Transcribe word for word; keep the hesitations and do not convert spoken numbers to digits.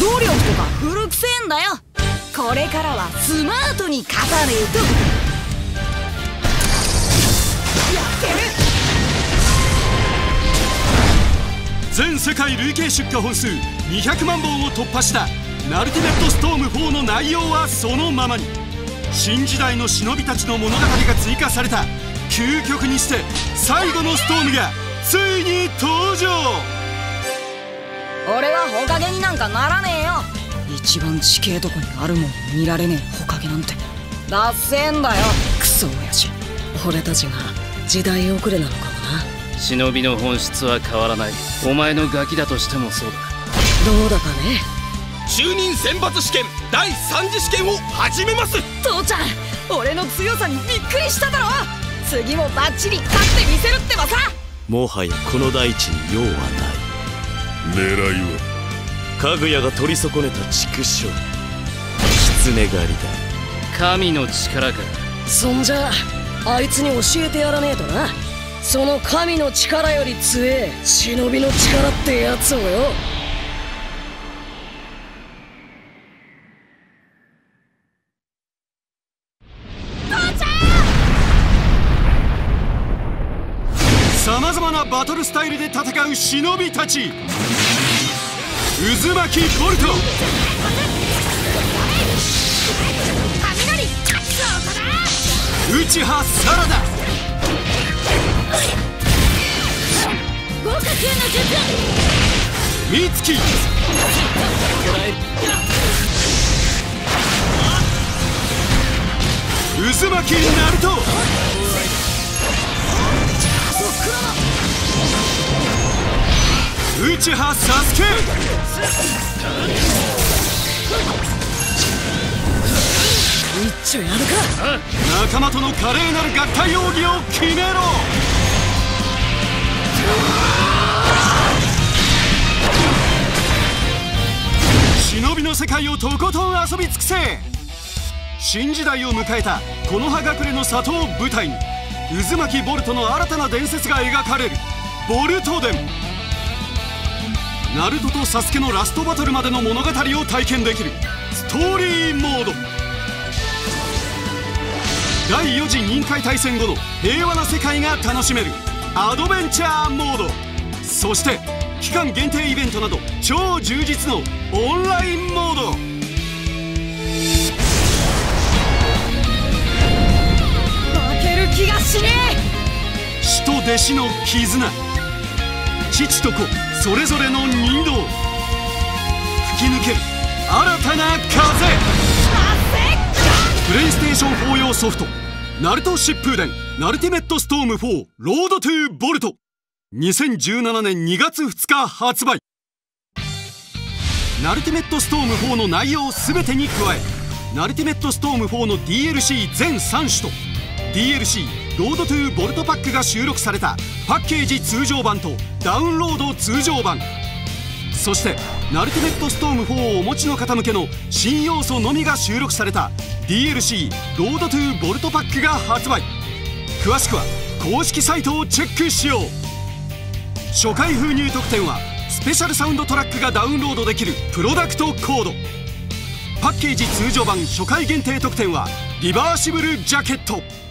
力とか古くせえんだよ。これからはスマートに勝たねえと。やってる。 全世界累計出荷本数にひゃくまんぼんを突破したナルティメットストームフォーの内容はそのままに、新時代の忍びたちの物語が追加された究極にして最後のストームがついに登場。 俺はほかげになんかならねえよ。一番地形とこにあるもん見られねえほかげなんてダッセーんだよ。クソ親父、俺たちが時代遅れなのかもな。 忍びの本質は変わらない。お前のガキだとしてもそうだ。 どうだかね。 中忍選抜試験だいさん次試験を始めます。 父ちゃん、俺の強さにびっくりしただろ。次もバッチリ勝ってみせるってばさ。 もはやこの大地に用はない。 狙いはかぐやが取り損ねた畜生狐狩りだ。 神の力か。 そんじゃあいつに教えてやらねえとな。その神の力より強え忍びの力ってやつをよ。 さまざまなバトルスタイルで戦う忍びたち。渦巻きボルト、内葉サラダ、 豪華級の術、 美月、渦巻きナルト、内葉サスケ、 一丁やるか。 仲間との華麗なる合体奥義を決めろ。忍びの世界をとことん遊び尽くせ。新時代を迎えた木の葉隠れの里を舞台に渦巻きボルトの新たな伝説が描かれるボルト伝。ナルトとサスケのラストバトルまでの物語を体験できるストーリーモード。だいよ次忍界大戦後の平和な世界が楽しめるアドベンチャーモード。そして期間限定イベントなど超充実のオンラインモード。負ける気がしねえ。師と弟子の絆、父と子それぞれの人道、吹き抜ける新たな風。プレイステーションフォー用ソフトナルト疾風伝ナルティメットストームフォーロードトゥーボルト、にせんじゅうななねんにがつふつか発売。ナルティメットストームフォーの内容すべてに加え、ナルティメットストームフォーの ディーエルシー 全さん種と ディーエルシー ロードトゥーボルトパックが収録されたパッケージ通常版とダウンロード通常版、そしてナルティメットストームフォーをお持ちの方向けの新要素のみが収録された ディーエルシー ロードトゥーボルトパックが発売。詳しくは公式サイトをチェックしよう。初回封入特典はスペシャルサウンドトラックがダウンロードできるプロダクトコード。パッケージ通常版初回限定特典はリバーシブルジャケット。